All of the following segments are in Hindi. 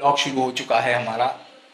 ब्लॉग शुरू हो चुका है हमारा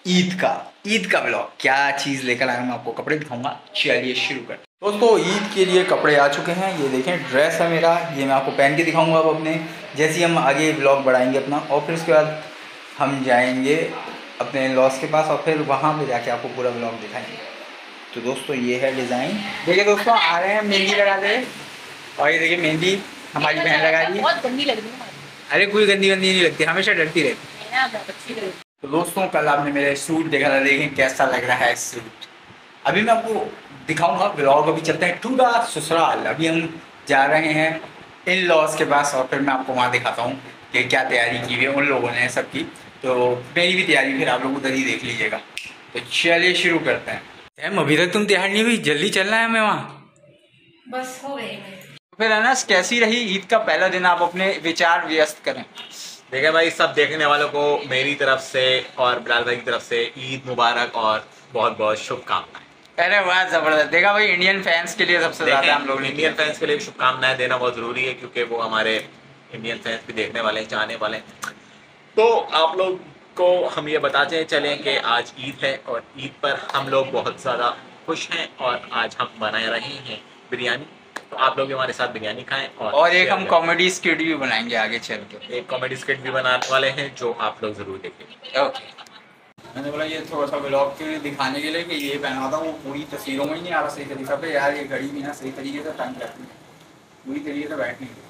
ईद का ब्लॉग। क्या चीज़ लेकर आया मैं आपको कपड़े दिखाऊंगा, चलिए शुरू कर। दोस्तों ईद के लिए कपड़े आ चुके हैं, ये देखें ड्रेस है मेरा, ये मैं आपको पहन के दिखाऊंगा अब अपने, जैसे ही हम आगे ब्लॉग बढ़ाएंगे अपना, और फिर उसके बाद हम जाएंगे अपने लॉस के पास और फिर वहाँ पे जाके आपको पूरा ब्लॉग दिखाएंगे। तो दोस्तों ये है डिज़ाइन, देखिए दोस्तों आ रहे हैं मेहंदी लगा दे, और ये देखिए मेहंदी हमारी बहन लगा रही है। बहुत गंदी लग रही है। अरे कोई गंदी नहीं लगती, हमेशा डरती रहती। तो दोस्तों कल आपने मेरे सूट देखा था, देखें कैसा लग रहा है सूट। अभी मैं आपको दिखाऊंगा ब्लॉग। अभी चलते हैं टू द ससुराल, अभी हम जा रहे हैं इन लॉज के पास और फिर मैं आपको वहाँ दिखाता हूँ कि क्या तैयारी की हुई है उन लोगों ने सबकी। तो मेरी भी तैयारी फिर आप लोग उधर ही देख लीजिएगा। तो चलिए शुरू करते हैं। मैम अभी तक तुम तैयार नहीं हुई, जल्दी चलना है हमें वहाँ। बस हो गई। फिर अनस कैसी रही ईद का पहला दिन, आप अपने विचार व्यक्त करें। देखिए भाई, सब देखने वालों को मेरी तरफ से और बिलाल भाई की तरफ से ईद मुबारक और बहुत बहुत शुभकामनाएं। अरे वाह जबरदस्त। देखा भाई, इंडियन फैंस के लिए सबसे ज्यादा हम लोग इंडियन फैंस के लिए शुभकामनाएं देना बहुत जरूरी है, क्योंकि वो हमारे इंडियन फैंस भी देखने वाले हैं, चाहने वाले हैं। तो आप लोग को हम ये बताते चलें कि आज ईद है और ईद पर हम लोग बहुत ज़्यादा खुश हैं और आज हम बना रहे हैं बिरयानी। तो आप लोग हमारे साथ बिरयानी खाएं और एक हम कॉमेडी स्किट भी बनाएंगे आगे चल के, एक कॉमेडी स्किट भी बनाने वाले हैं जो आप लोग जरूर देखेंगे। ओके। मैंने बोला ये थोड़ा सा ब्लॉग के लिए दिखाने के लिए कि ये पहना था, वो पूरी तस्वीरों में ही नहीं आ रहा सही तरीका पे। यार ये घड़ी भी ना सही तरीके से टाइम करती है, पूरी तरीके से बैठ नहीं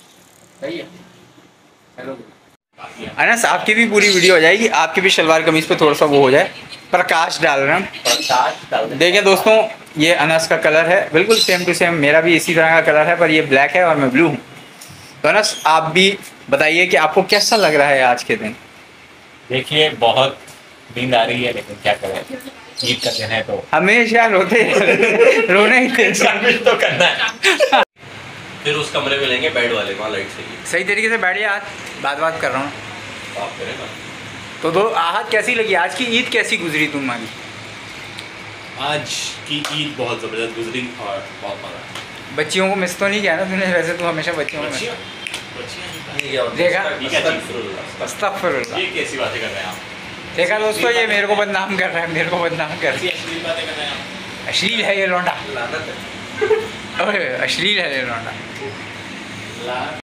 सही है। हेलो अनस, आपकी भी पूरी वीडियो हो जाएगी, आपकी भी शलवार कमीज पे थोड़ा सा वो हो जाए, प्रकाश डाल रहे हैं। देखिए दोस्तों ये अनस का कलर है, बिल्कुल सेम टू सेम मेरा भी इसी तरह का कलर है, पर ये ब्लैक है और मैं ब्लू हूँ। तो अनस आप भी बताइए कि आपको कैसा लग रहा है आज के दिन। देखिए बहुत नींद आ रही है, लेकिन क्या करें, ईद का दिन है तो हमेशा रोते रोने ही तो करना है। फिर उस कमरे में लेंगे बेड वाले, वहाँ लाइट सही सही तरीके से बैठिए, आज बात कर रहा हूँ। आप करें ना। तो दो आहत कैसी लगी, आज की ईद कैसी गुजरी तुम्हारी। आज की ईद बहुत ज़बरदस्त गुजरी और बहुत मज़ा। बच्चियों को मिस तो नहीं किया ना तूने, वैसे तो हमेशा बच्चियों को मिस देखा। अस्तगफिरुल्लाह, ये कैसी बातें कर रहे हैं आप? देखा दोस्तों ये मेरे को बदनाम कर रहा है, मेरे को बदनाम कर रहा है। अश्लील बातें कर रहे हैं आप। अश्लील है ये लौंडा, लानत है। अश्लील है ये लौंडा।